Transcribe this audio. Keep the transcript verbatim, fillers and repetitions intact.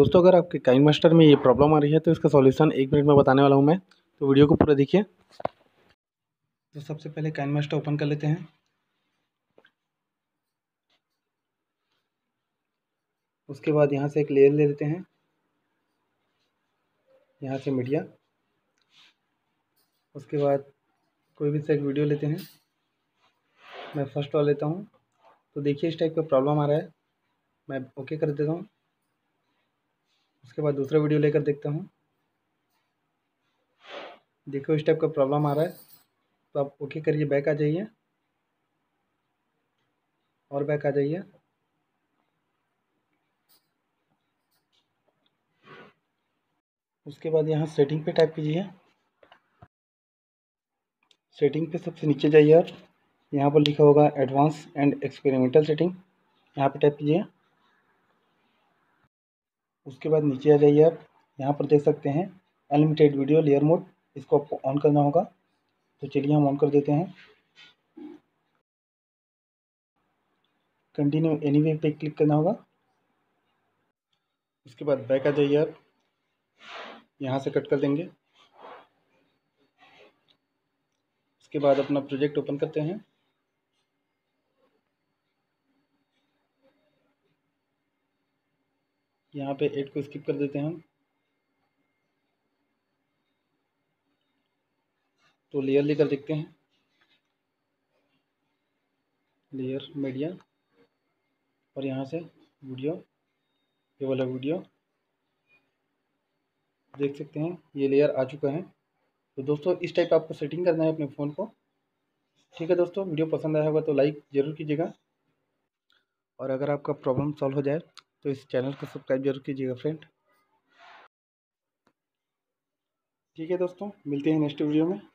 दोस्तों अगर आपके काइनमास्टर में ये प्रॉब्लम आ रही है तो इसका सॉल्यूशन एक मिनट में बताने वाला हूँ मैं, तो वीडियो को पूरा देखिए। तो सबसे पहले काइनमास्टर ओपन कर लेते हैं। उसके बाद यहाँ से एक लेयर ले लेते हैं, यहाँ से मीडिया। उसके बाद कोई भी से एक वीडियो लेते हैं, मैं फर्स्ट वाला लेता हूँ। तो देखिए इस टाइप का प्रॉब्लम आ रहा है, मैं ओके कर देता हूँ। उसके बाद दूसरा वीडियो लेकर देखता हूँ, देखो इस टाइप का प्रॉब्लम आ रहा है। तो आप ओके करिए, बैक आ जाइए और बैक आ जाइए। उसके बाद यहाँ सेटिंग पे टाइप कीजिए। सेटिंग पे सबसे नीचे जाइए आप, यहाँ पर लिखा होगा एडवांस एंड एक्सपेरिमेंटल सेटिंग, यहाँ पे टाइप कीजिए। उसके बाद नीचे आ जाइए आप, यहाँ पर देख सकते हैं अनलिमिटेड वीडियो लेयर मोड, इसको आपको ऑन करना होगा। तो चलिए हम ऑन कर देते हैं। कंटिन्यू एनीवे पे क्लिक करना होगा। उसके बाद बैक आ जाइए आप, यहाँ से कट कर देंगे। उसके बाद अपना प्रोजेक्ट ओपन करते हैं। यहाँ पे एड को स्किप कर देते हैं हम। तो लेयर लेकर देखते हैं, लेयर मीडिया और यहाँ से वीडियो, ये वाला वीडियो देख सकते हैं ये लेयर आ चुका है। तो दोस्तों इस टाइप आपको सेटिंग करना है अपने फ़ोन को। ठीक है दोस्तों, वीडियो पसंद आया होगा तो लाइक ज़रूर कीजिएगा, और अगर आपका प्रॉब्लम सॉल्व हो जाए तो इस चैनल को सब्सक्राइब जरूर कीजिएगा फ्रेंड। ठीक है दोस्तों, मिलते हैं नेक्स्ट वीडियो में।